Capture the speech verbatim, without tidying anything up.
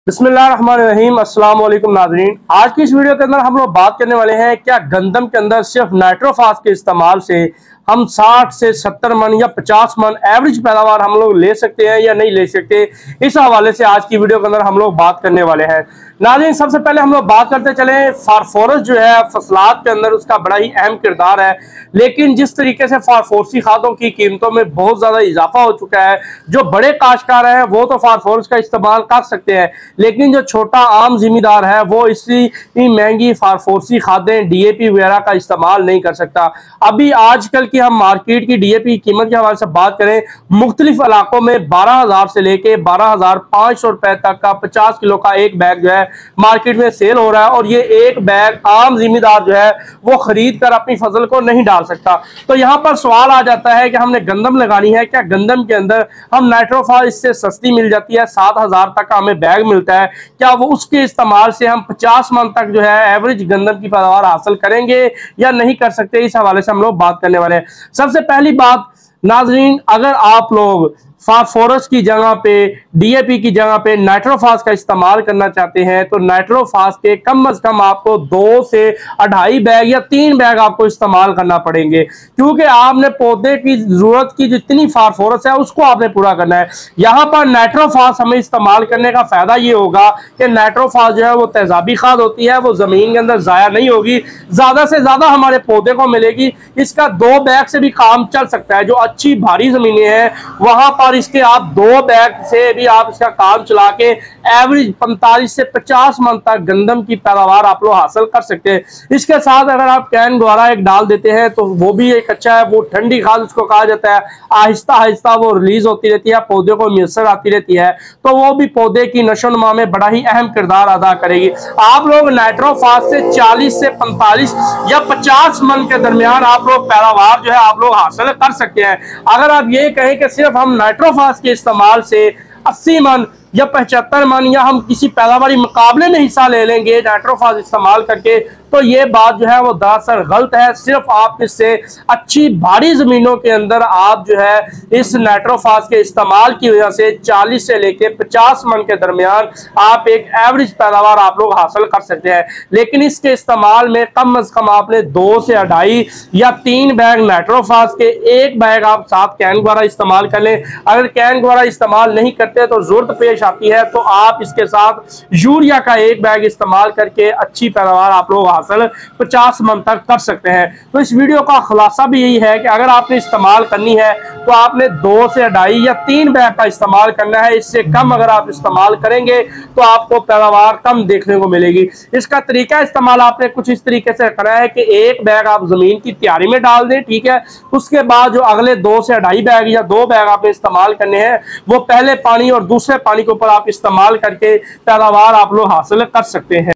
बिस्मिल्लाहिर्रहमानिर्रहीम। अस्सलाम वालेकुम नाज़रीन, आज की इस वीडियो के अंदर हम लोग बात करने वाले हैं क्या गंदम के अंदर सिर्फ नाइट्रोफास के इस्तेमाल से हम साठ से सत्तर मन या पचास मन एवरेज पैदावार हम लोग ले सकते हैं या नहीं ले सकते। इस हवाले से आज की वीडियो के अंदर हम लोग बात करने वाले हैं। नाज़रीन, सबसे पहले हम लोग बात करते चले फास्फोरस जो है फसलात के अंदर उसका बड़ा ही अहम किरदार है, लेकिन जिस तरीके से फास्फोरसी खादों की कीमतों में बहुत ज्यादा इजाफा हो चुका है, जो बड़े काश्तकार हैं वो तो फास्फोरस का इस्तेमाल कर सकते हैं, लेकिन जो छोटा आम जिम्मेदार है वो इसी महंगी फास्फोरसी खादें डीएपी वगैरह का इस्तेमाल नहीं कर सकता। अभी आजकल की हम मार्केट की डीएपी कीमत के हवाले से बात करें, मुख्तलिफ इलाकों में बारह हजार से लेके बारह हजार पांच सौ रुपए तक का पचास किलो का एक बैग जो है मार्केट में सेल हो रहा है, और ये एक बैग आम जिम्मेदार जो है वो खरीद कर अपनी फसल को नहीं डाल सकता। तो यहाँ पर सवाल आ जाता है कि हमने गंदम लगानी है, क्या गंदम के अंदर हम नाइट्रोफास इससे सस्ती मिल जाती है, सात हजार तक का हमें बैग मिलता है, क्या वो उसके इस्तेमाल से हम पचास मन तक जो है एवरेज गंदम की पैदावार हासिल करेंगे या नहीं कर सकते। इस हवाले से हम लोग बात करने वाले हैं। सबसे पहली बात नाजरीन, अगर आप लोग फास्फोरस की जगह पे डीएपी की जगह पे नाइट्रोफास का इस्तेमाल करना चाहते हैं तो नाइट्रोफास के कम अज कम आपको दो से अढ़ाई बैग या तीन बैग आपको इस्तेमाल करना पड़ेंगे, क्योंकि आपने पौधे की जरूरत की जितनी फास्फोरस है उसको आपने पूरा करना है। यहाँ पर नाइट्रोफास हमें इस्तेमाल करने का फायदा ये होगा कि नाइट्रोफास जो है वो तेजाबी खाद होती है, वो जमीन के अंदर जाया नहीं होगी, ज्यादा से ज्यादा हमारे पौधे को मिलेगी। इसका दो बैग से भी काम चल सकता है। जो अच्छी भारी जमीनें हैं वहां पर इसके आप दो बैग से भी आप इसका काम चला के एवरेज पैंतालीस से पचास मन तक गंदम की पैदावार आप लोग हासिल कर सकते हैं। इसके साथ अगर आप कैन द्वारा एक डाल देते हैं तो वो भी एक अच्छा है, वो ठंडी खाद उसको कहा जाता है, आहिस्ता आहिस्ता वो रिलीज होती रहती है, पौधे को मियसर आती रहती है, तो वो भी पौधे की नशोनुमा में बड़ा ही अहम किरदार अदा करेगी। आप लोग नाइट्रोफास से चालीस से पैंतालीस या पचास मन के दरमियान आप लोग पैदावार जो है आप लोग हासिल कर सकते हैं। अगर आप ये कहें कि सिर्फ हम नाइट्रोफास के इस्तेमाल से अस्सी मन या पचहत्तर मन या हम किसी पैदावारी मुकाबले में हिस्सा ले लेंगे नाइट्रोफास इस्तेमाल करके, तो ये बात जो है वो दरअसल गलत है। सिर्फ आप इससे अच्छी भारी जमीनों के अंदर आप जो है इस नाइट्रोफास के इस्तेमाल की वजह से चालीस से लेके पचास मन के दरमियान आप एक एवरेज पैदावार आप लोग हासिल कर सकते हैं, लेकिन इसके इस्तेमाल में कम अज कम आपने दो से अढ़ाई या तीन बैग नाइट्रोफास के, एक बैग आप साथ कैन द्वारा इस्तेमाल कर लें। अगर कैन द्वारा इस्तेमाल नहीं करते तो जरूरत पेश आती है तो आप इसके साथ यूरिया का एक बैग इस्तेमाल करके अच्छी पैदावार आप लोग हासिल पचास मन तक कर सकते हैं। तो इस वीडियो का खुलासा भी यही है कि अगर आपने इस्तेमाल करनी है तो आपने दो से अढ़ाई या तीन बैग का इस्तेमाल करना है। इससे कम अगर आप इस्तेमाल करेंगे तो आपको पैदावार कम देखने को मिलेगी। इसका तरीका इस्तेमाल आपने कुछ इस तरीके से करना है कि एक बैग आप जमीन की तैयारी में डाल दें, ठीक है, उसके बाद जो अगले दो से अढ़ाई बैग या दो बैग आपने इस्तेमाल करने हैं वो पहले पानी और दूसरे पानी के ऊपर आप इस्तेमाल करके पैदावार आप लोग हासिल कर सकते हैं।